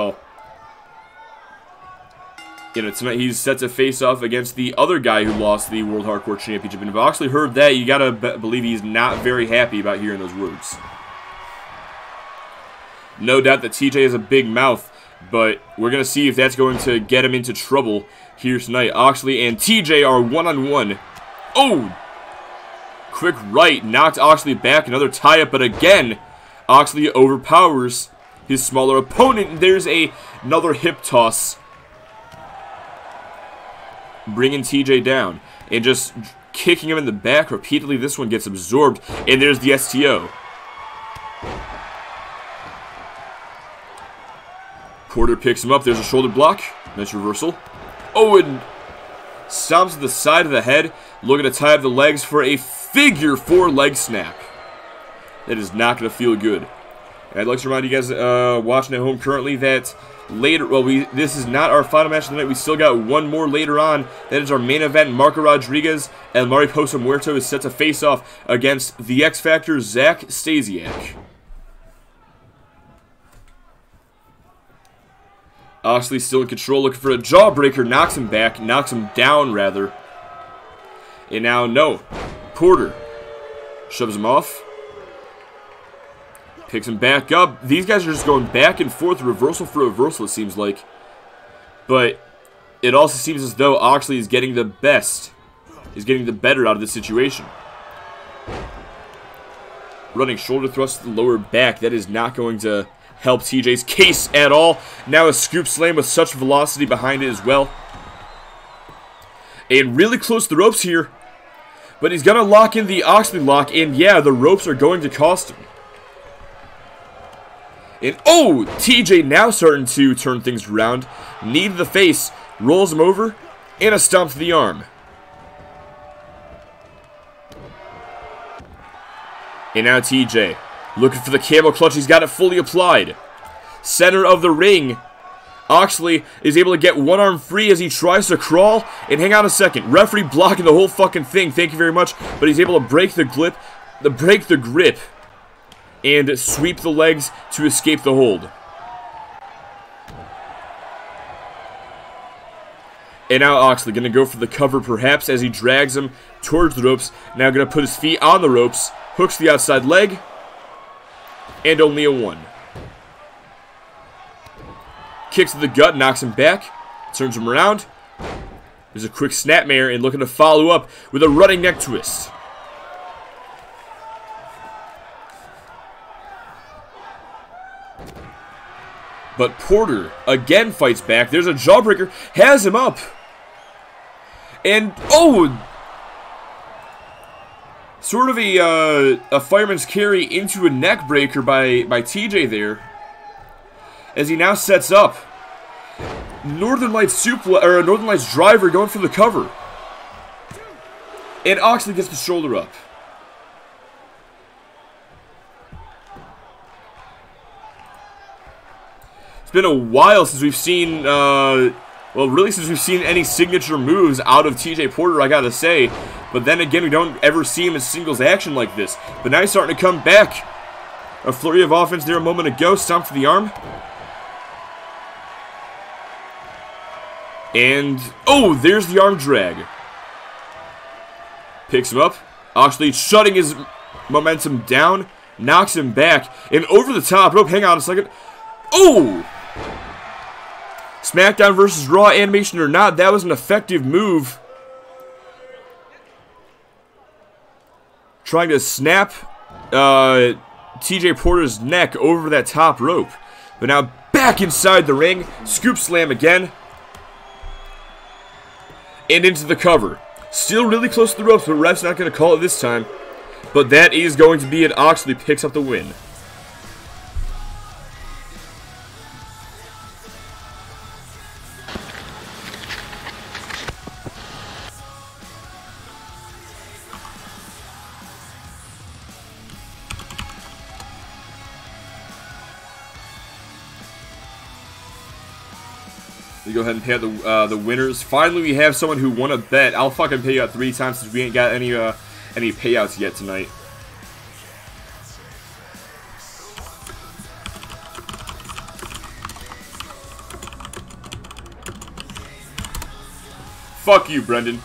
tonight he's set to face off against the other guy who lost the World Hardcore Championship. And if Oxley heard that, you gotta believe he's not very happy about hearing those words. No doubt that TJ has a big mouth, but we're gonna see if that's going to get him into trouble here tonight. Oxley and TJ are one-on-one. Oh! Quick right, knocked Oxley back, another tie-up, but again, Oxley overpowers his smaller opponent, and there's another hip toss, bringing TJ down, and just kicking him in the back repeatedly. This one gets absorbed, and there's the STO. Porter picks him up, there's a shoulder block, nice reversal. Oh, and stomps to the side of the head, looking to tie up the legs for a figure 4 leg snap. That is not going to feel good. And I'd like to remind you guys watching at home currently that later, well, this is not our final match of the night. We still got one more later on. That is our main event. Marco Rodriguez and Mariposa Muerto is set to face off against the X Factor, Zach Stasiak. Oxley still in control, looking for a jawbreaker, knocks him back, knocks him down rather. And now, no. Porter shoves him off. Picks him back up. These guys are just going back and forth, reversal for reversal, it seems like. But it also seems as though Oxley is getting the best, is getting the better out of this situation. Running shoulder thrust to the lower back. That is not going to help TJ's case at all. Now a scoop slam with such velocity behind it as well. And really close to the ropes here. But he's going to lock in the Oxley lock. And yeah, the ropes are going to cost him. And oh, TJ now starting to turn things around. Knee to the face, rolls him over, and a stomp to the arm. And now TJ, looking for the camel clutch. He's got it fully applied. Center of the ring. Oxley is able to get one arm free as he tries to crawl. And hang on a second. Referee blocking the whole fucking thing. Thank you very much. But he's able to break the grip. And sweep the legs to escape the hold. And now Oxley going to go for the cover perhaps as he drags him towards the ropes. Now going to put his feet on the ropes. Hooks the outside leg. And only a 1. Kicks to the gut, knocks him back. Turns him around. There's a quick snapmare and looking to follow up with a running neck twist. But Porter again fights back. There's a jawbreaker. Has him up. And, oh! Sort of a fireman's carry into a neck breaker by TJ there. As he now sets up. Northern Lights Northern Lights driver going for the cover. And Oxley gets the shoulder up. It's been a while since we've seen, well, really since we've seen any signature moves out of TJ Porter, I gotta say. But then again, we don't ever see him in singles action like this. But now he's starting to come back. A flurry of offense there a moment ago. Stomp to the arm. And, oh, there's the arm drag. Picks him up. Oxley shutting his momentum down. Knocks him back. And over the top rope. Hang on a second. Oh! SmackDown versus Raw animation or not, that was an effective move. Trying to snap TJ Porter's neck over that top rope. But now back inside the ring. Scoop slam again. And into the cover. Still really close to the ropes, but ref's not going to call it this time. But that is going to be it. Oxley picks up the win. We go ahead and pay out the winners. Finally, we have someone who won a bet. I'll fucking pay you out 3 times since we ain't got any payouts yet tonight. Fuck you, Brendan.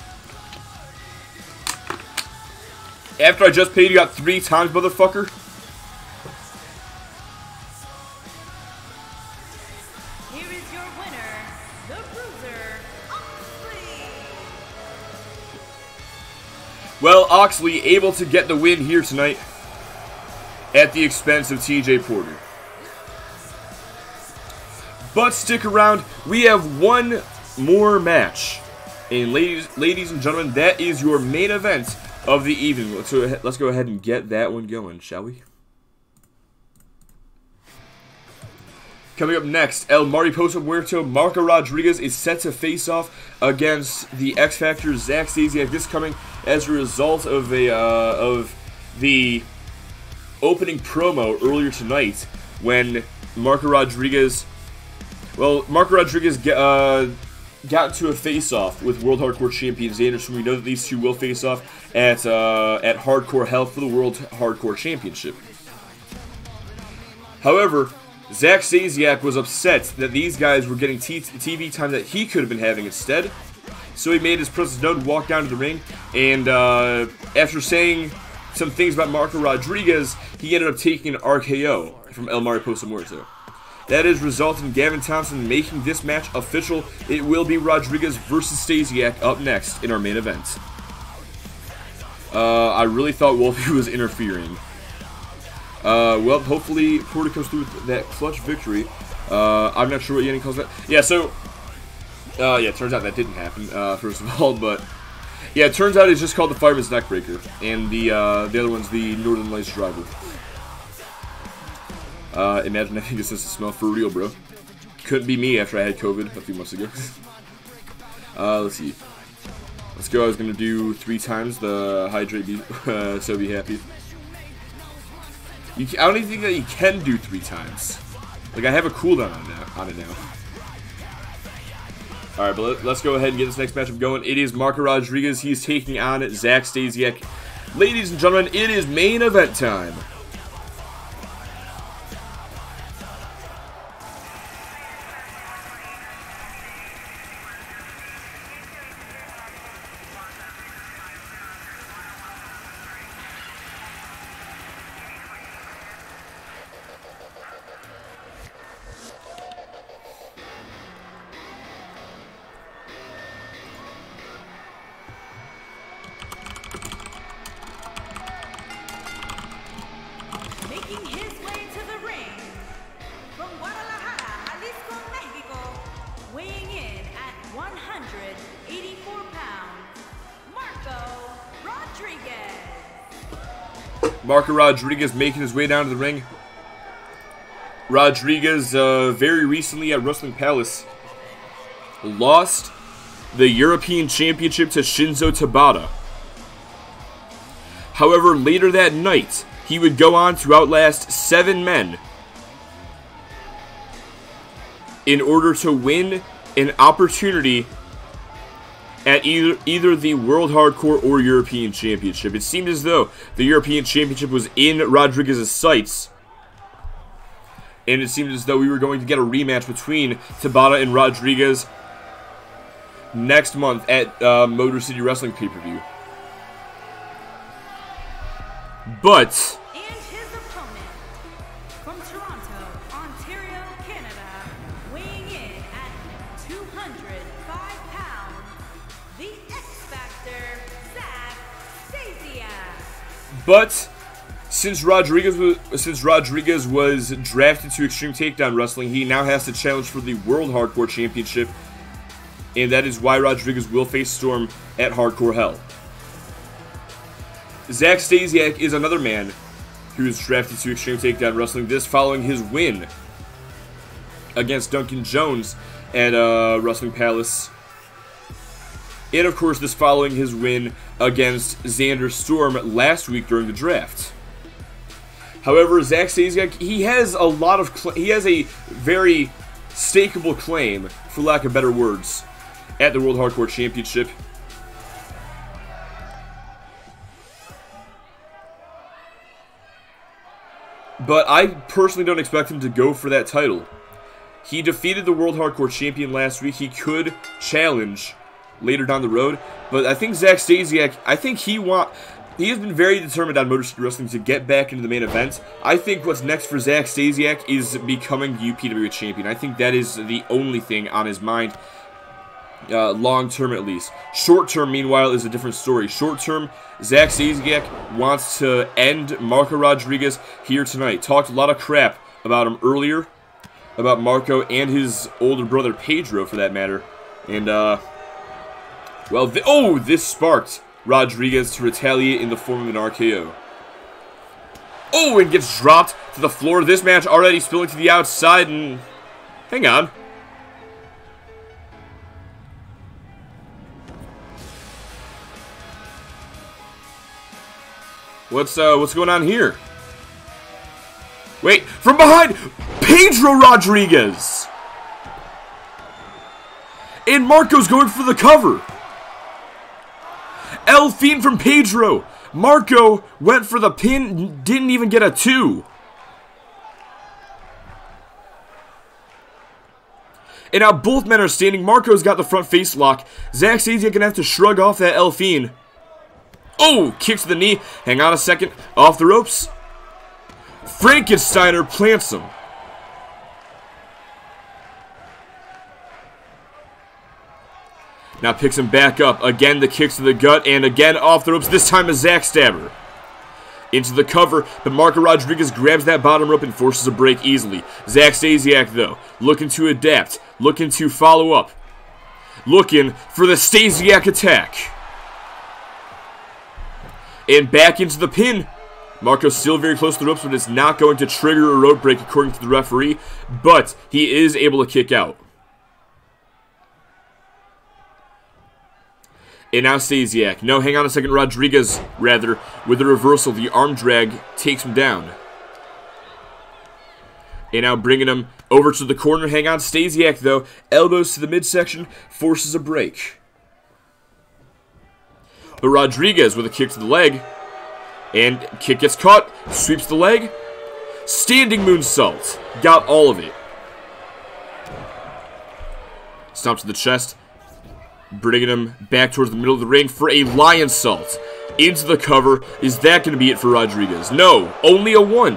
After I just paid you out 3 times, motherfucker. Well, Oxley able to get the win here tonight at the expense of TJ Porter. But stick around, we have one more match. And ladies and gentlemen, that is your main event of the evening. Let's go ahead and get that one going, shall we? Coming up next, El Mariposa Muerto, Marco Rodriguez is set to face off against the X Factor, Zack Stasiak. This coming as a result of the opening promo earlier tonight when Marco Rodriguez got into a face-off with World Hardcore Champion Xander. We know that these two will face off at Hardcore Hell for the World Hardcore Championship. However, Zack Stasiak was upset that these guys were getting TV time that he could have been having instead. So he made his presence known, walked down to the ring, and after saying some things about Marco Rodriguez, he ended up taking an RKO from El Mariposa Muerto. That has resulted in Gavin Thompson making this match official. It will be Rodriguez versus Stasiak up next in our main event. I really thought Wolfie was interfering. Well, hopefully Porter comes through with that clutch victory. I'm not sure what Yanni calls that. Yeah, so, yeah, it turns out that didn't happen, first of all, but, yeah, it turns out it's just called the Fireman's Neckbreaker, and the other one's the Northern Lights Driver. Imagine having a sense of smell for real, bro. Couldn't be me after I had COVID a few months ago. Let's see. Let's go. I was going to do 3 times the hydrate, so be happy. I don't even think that you can do 3 times. Like, I have a cooldown on it now. Alright, but let's go ahead and get this next matchup going. It is Marco Rodriguez. He's taking on Zack Stasiak. Ladies and gentlemen, it is main event time. Making his way to the ring from Guadalajara, Jalisco, Mexico, weighing in at 184 pounds, Marco Rodriguez. Marco Rodriguez making his way down to the ring. Rodriguez, very recently at Wrestling Palace, lost the European Championship to Shinzo Tabata. However, later that night, he would go on to outlast 7 men in order to win an opportunity at either the World Hardcore or European Championship. It seemed as though the European Championship was in Rodriguez's sights, and it seemed as though we were going to get a rematch between Tabata and Rodriguez next month at Motor City Wrestling pay-per-view. But And his opponent from Toronto, Ontario, Canada, weighing in at 205 pounds, the X-Factor, Zack Stasiak. But since Rodriguez was drafted to Extreme Takedown Wrestling, he now has to challenge for the World Hardcore Championship, and that is why Rodriguez will face Storm at Hardcore Hell. Zack Stasiak is another man who is drafted to Extreme Takedown Wrestling, this following his win against Duncan Jones at Wrestling Palace. And of course, this following his win against Xander Storm last week during the draft. However, Zack Stasiak, he has a very stakeable claim, for lack of better words, at the World Hardcore Championship. But I personally don't expect him to go for that title. He defeated the World Hardcore Champion last week. He could challenge later down the road. But I think Zack Stasiak, he has been very determined on Motor City Wrestling to get back into the main event. I think what's next for Zack Stasiak is becoming UPW champion. I think that is the only thing on his mind. Long term at least. Short term, meanwhile, is a different story. Short term, Zack Stasiak wants to end Marco Rodriguez here tonight. Talked a lot of crap about him earlier, about Marco and his older brother Pedro, for that matter. And well, this sparked Rodriguez to retaliate in the form of an RKO. Oh, and gets dropped to the floor. This match already spilling to the outside, and hang on. What's going on here? Wait, from behind, Pedro Rodriguez! And Marco's going for the cover. El Fiend from Pedro. Marco went for the pin, didn't even get a 2. And now both men are standing. Marco's got the front face lock. Zack Stasiak gonna have to shrug off that El Fiend. Oh, kick to the knee. Hang on a second. Off the ropes. Frankensteiner plants him. Now picks him back up. Again, the kicks to the gut. And again, off the ropes. This time a Zack Stabber. Into the cover. But Marco Rodriguez grabs that bottom rope and forces a break easily. Zack Stasiak, though, looking to adapt. Looking to follow up. Looking for the Stasiak attack. And back into the pin. Marco's still very close to the ropes, but it's not going to trigger a rope break according to the referee. But he is able to kick out. And now Stasiak. No, hang on a second. Rodriguez, rather, with the reversal. The arm drag takes him down. And now bringing him over to the corner. Hang on, Stasiak, though. Elbows to the midsection, forces a break. But Rodriguez with a kick to the leg. And kick gets caught, sweeps the leg. Standing moonsault. Got all of it. Stomp to the chest. Bringing him back towards the middle of the ring for a Lionsault. Into the cover. Is that going to be it for Rodriguez? No, only a 1.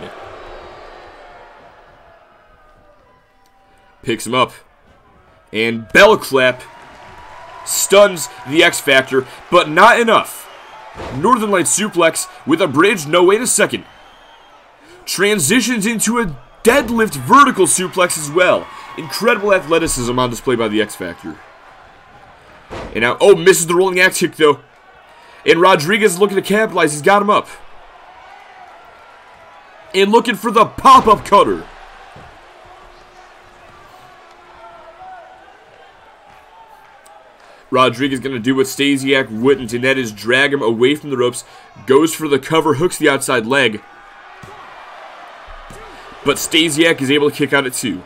Picks him up. And bell clap. Stuns the X Factor, but not enough. Northern Light suplex with a bridge, no wait a second. Transitions into a deadlift vertical suplex as well. Incredible athleticism on display by the X Factor. And now, oh, misses the rolling axe kick though. And Rodriguez is looking to capitalize, he's got him up. And looking for the pop-up cutter. Rodriguez going to do what Stasiak wouldn't, and that is drag him away from the ropes. Goes for the cover, hooks the outside leg. But Stasiak is able to kick out at 2.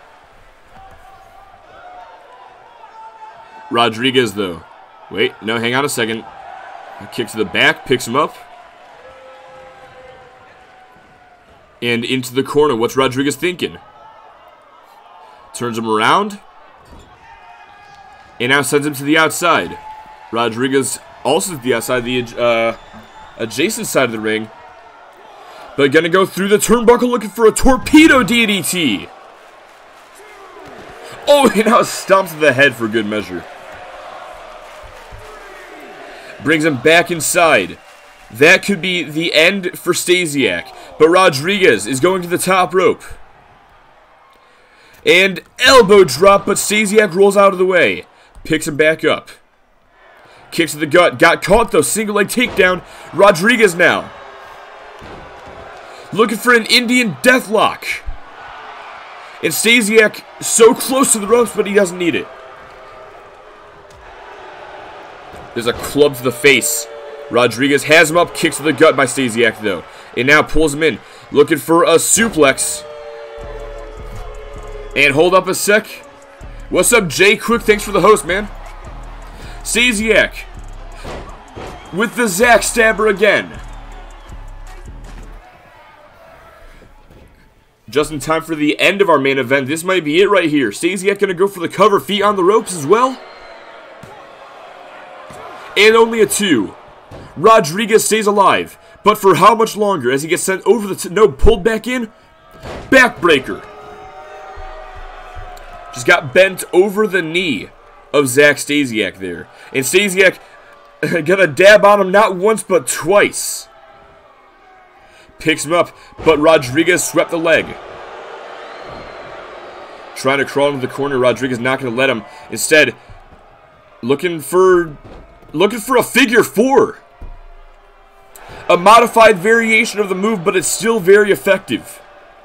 Rodriguez, though. Wait, no, hang on a second. A kick to the back, picks him up. And into the corner. What's Rodriguez thinking? Turns him around. And now sends him to the outside. Rodriguez also to the outside, the adjacent side of the ring. But gonna go through the turnbuckle looking for a torpedo DDT. Oh, and now stomps to the head for good measure. Brings him back inside. That could be the end for Stasiak. But Rodriguez is going to the top rope. And elbow drop, but Stasiak rolls out of the way. Picks him back up. Kicks to the gut. Got caught though. Single leg takedown. Rodriguez now. Looking for an Indian deathlock. And Stasiak so close to the ropes, but he doesn't need it. There's a club to the face. Rodriguez has him up. Kicks to the gut by Stasiak though. And now pulls him in. Looking for a suplex. And hold up a sec. What's up, Jay Quick? Thanks for the host, man. Stasiak with the Zack Stabber again. Just in time for the end of our main event. This might be it right here. Stasiak gonna go for the cover, feet on the ropes as well. And only a 2. Rodriguez stays alive. But for how much longer as he gets sent over the... pulled back in. Backbreaker. Just got bent over the knee of Zack Stasiak there. And Stasiak gonna dab on him not once but twice. Picks him up, but Rodriguez swept the leg. Trying to crawl into the corner. Rodriguez not gonna let him. Instead, looking for a figure 4. A modified variation of the move, but it's still very effective.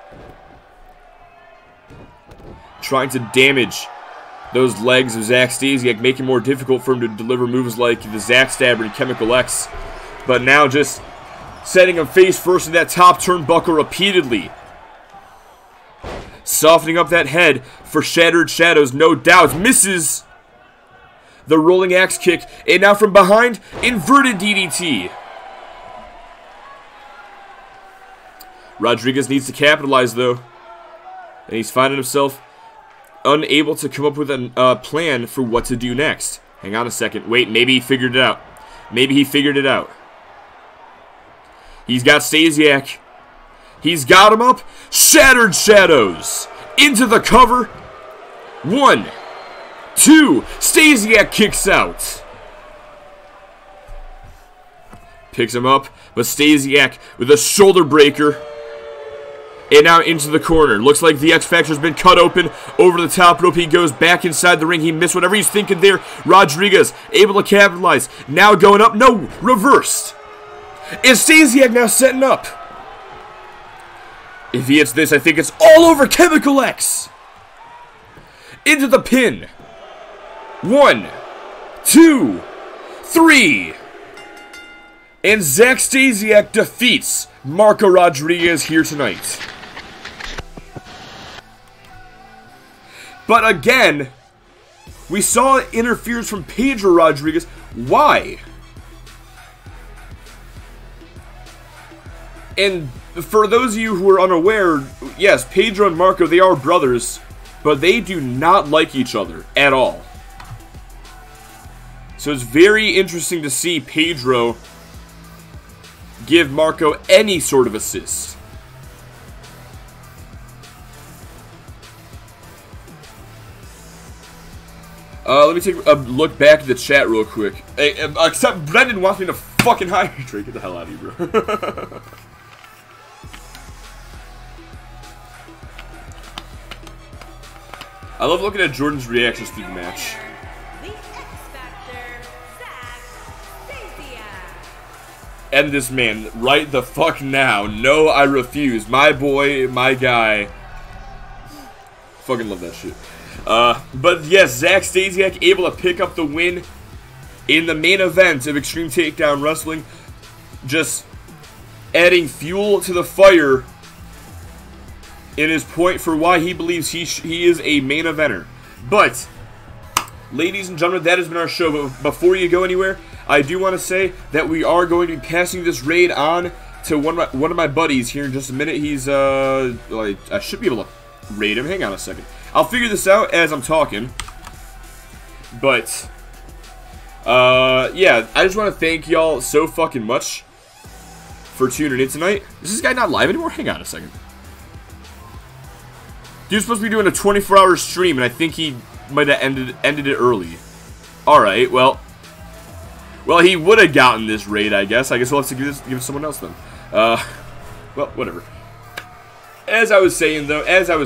Trying to damage those legs of Zack Stasiak, making it more difficult for him to deliver moves like the Zack Stabber and Chemical X. But now just setting him face first in that top turnbuckle repeatedly. Softening up that head for Shattered Shadows, no doubt. Misses the rolling axe kick. And now from behind, inverted DDT. Rodriguez needs to capitalize though. And he's finding himself unable to come up with a plan for what to do next. Hang on a second. Wait, maybe he figured it out. Maybe he figured it out. He's got Stasiak. He's got him up. Shattered Shadows. Into the cover. 1, 2. Stasiak kicks out. Picks him up. But Stasiak with a shoulder breaker. And now into the corner. Looks like the X Factor's been cut open. Over the top rope he goes back inside the ring. He missed whatever he's thinking there. Rodriguez able to capitalize. Now going up. No, reversed. And Stasiak now setting up. If he hits this, I think it's all over Chemical X. Into the pin. 1, 2, 3. And Zack Stasiak defeats Marco Rodriguez here tonight. But again, we saw interference from Pedro Rodriguez. Why? And for those of you who are unaware, yes, Pedro and Marco, they are brothers, but they do not like each other at all. So it's very interesting to see Pedro give Marco any sort of assist. Let me take a look back at the chat real quick. Hey, except Brendan wants me to fucking hydrate. Get the hell out of here, bro. I love looking at Jordan's reactions through the match. The X-Factor, Zack Stasiak. End this man right the fuck now. No, I refuse. My boy, my guy. Fucking love that shit. But yes, Zack Stasiak able to pick up the win in the main event of Extreme Takedown Wrestling. Just adding fuel to the fire in his point for why he believes he is a main eventer. But, ladies and gentlemen, that has been our show. But before you go anywhere, I do want to say that we are going to be passing this raid on to one of my buddies here in just a minute. He's, like, I should be able to raid him. Hang on a second. I'll figure this out as I'm talking. But, yeah, I just want to thank y'all so fucking much for tuning in tonight. Is this guy not live anymore? Hang on a second. Dude's supposed to be doing a 24-hour stream, and I think he might have ended it early. Alright, well, he would have gotten this raid, I guess. I guess we'll have to give it to someone else then. Well, whatever. As I was saying, though,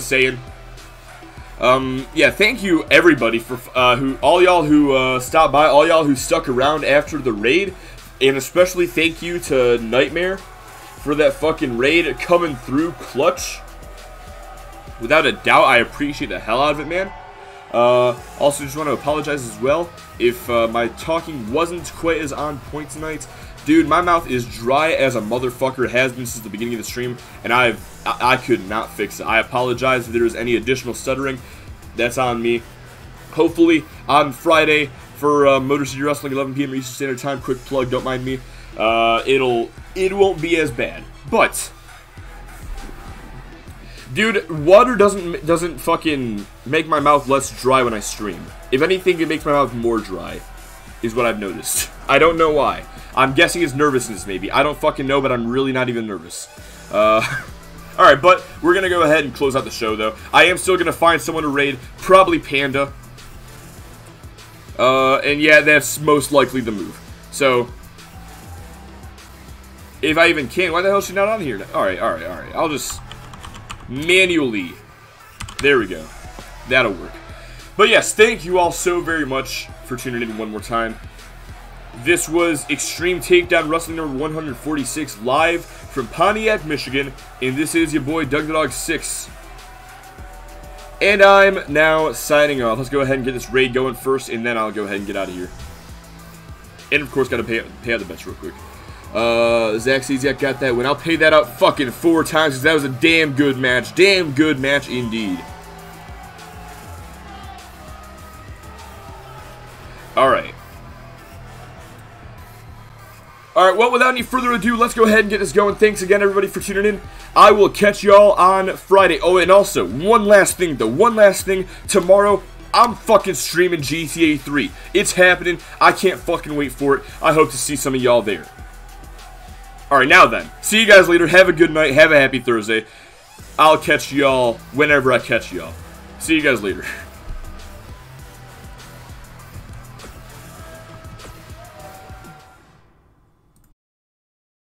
yeah, thank you, everybody, for, all y'all who, stopped by, all y'all who stuck around after the raid, and especially thank you to Nightmare for that fucking raid coming through clutch. Without a doubt, I appreciate the hell out of it, man. Also, just want to apologize as well if my talking wasn't quite as on point tonight. Dude, my mouth is dry as a motherfucker. It has been since the beginning of the stream, and I could not fix it. I apologize if there was any additional stuttering. That's on me. Hopefully, on Friday for Motor City Wrestling, 11 p.m. Eastern Standard Time. Quick plug, don't mind me. It won't be as bad, but. Dude, water doesn't fucking make my mouth less dry when I stream. If anything, it makes my mouth more dry, is what I've noticed. I don't know why. I'm guessing it's nervousness, maybe. I don't fucking know, but I'm really not even nervous. Alright, but we're gonna go ahead and close out the show, though. I am still gonna find someone to raid, probably Panda. And yeah, that's most likely the move. So, if I even can, why the hell is she not on here? Alright. I'll just manually. There we go. That'll work. But yes, thank you all so very much for tuning in one more time. This was Extreme Takedown Wrestling number 146 live from Pontiac, Michigan. And this is your boy Doug the Dog 6. And I'm now signing off. Let's go ahead and get this raid going first, and then I'll go ahead and get out of here. And of course, gotta pay out the bets real quick. Zack Stasiak got that win. I'll pay that out fucking 4 times because that was a damn good match. Damn good match indeed. Alright. Alright, well, without any further ado, let's go ahead and get this going. Thanks again, everybody, for tuning in. I will catch y'all on Friday. Oh, and also, one last thing, though. One last thing. Tomorrow, I'm fucking streaming GTA 3. It's happening. I can't fucking wait for it. I hope to see some of y'all there. Alright, now then. See you guys later. Have a good night. Have a happy Thursday. I'll catch y'all whenever I catch y'all. See you guys later.